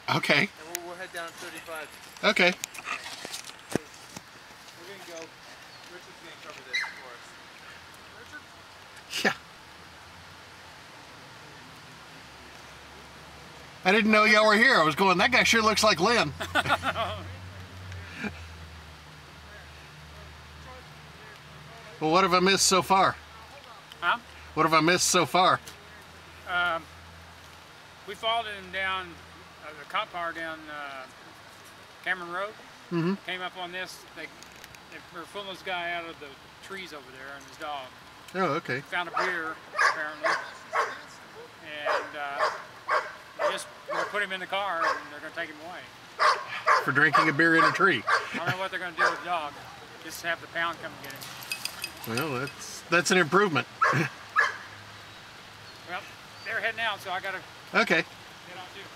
Okay. And we'll head down 35. Okay. We're going to go. Richard's going to cover this for us. Richard? Yeah. I didn't know y'all were here. I was going, that guy sure looks like Lynn. Well, what have I missed so far? Huh? What have I missed so far? We followed him down, the cop car down Cameron Road. Mm-hmm. Came up on this. They were pulling this guy out of the trees over there and his dog. Oh, okay. Found a beer, apparently. And they just put him in the car and they're going to take him away. For drinking a beer in a tree. I don't know what they're going to do with the dog. Just have the pound come and get him. Well, that's an improvement. Well, they're heading out, so I got to Okay. get on too.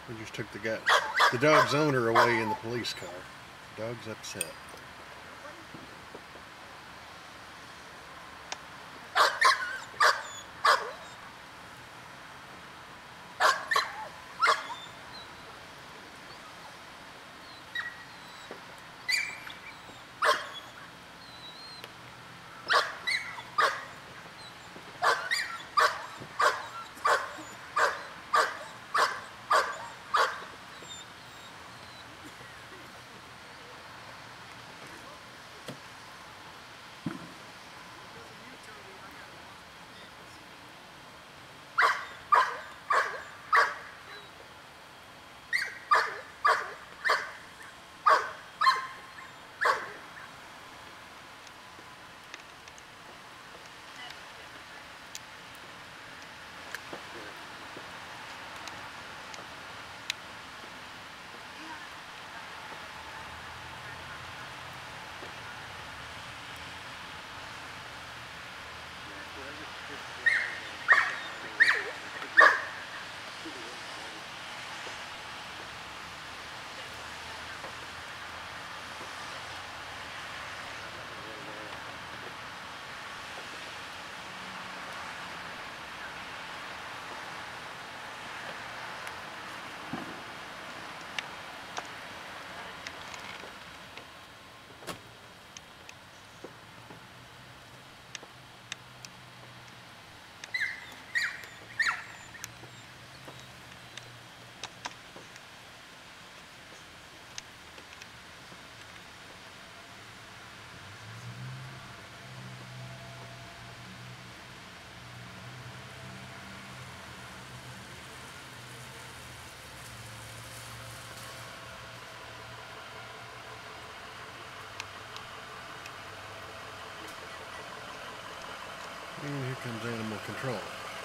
We just took the dog's owner away in the police car. Dog's upset. And here comes animal control.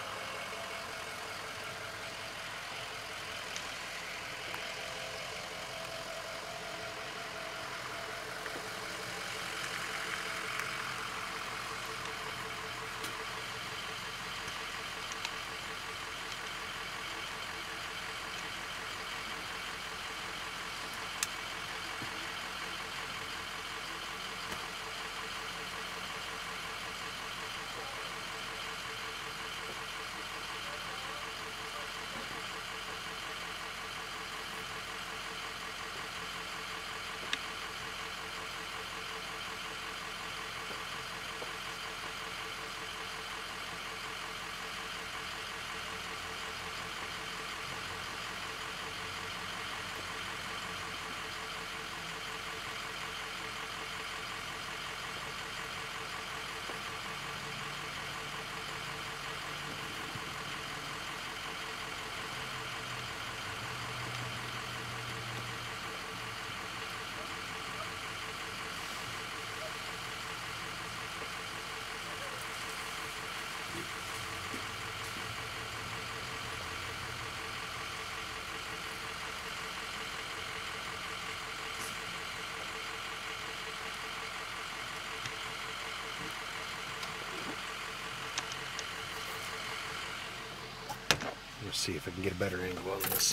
Let's see if I can get a better angle on this.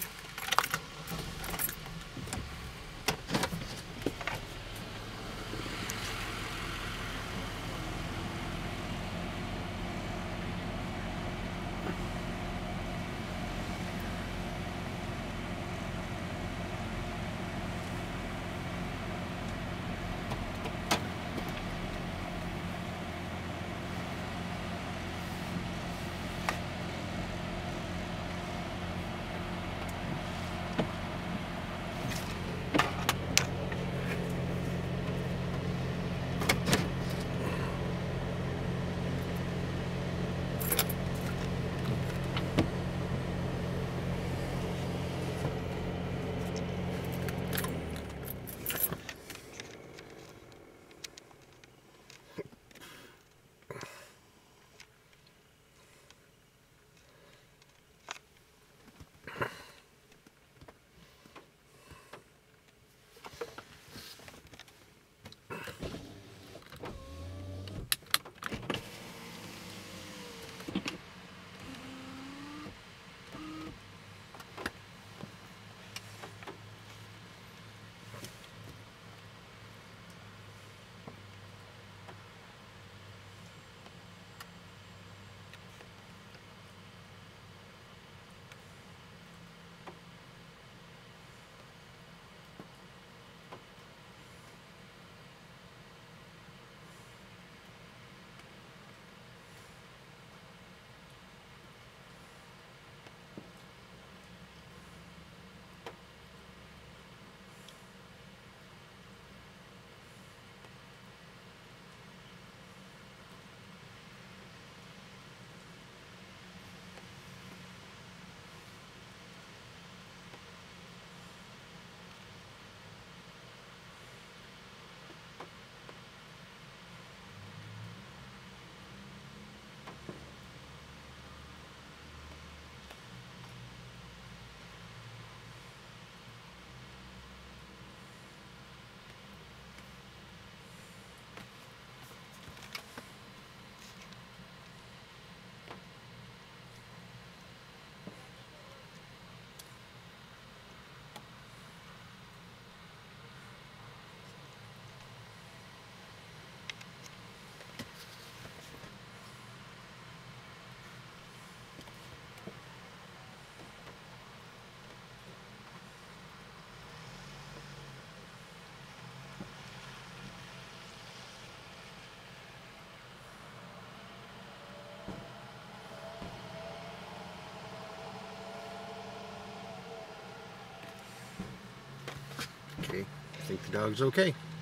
think the dog's okay.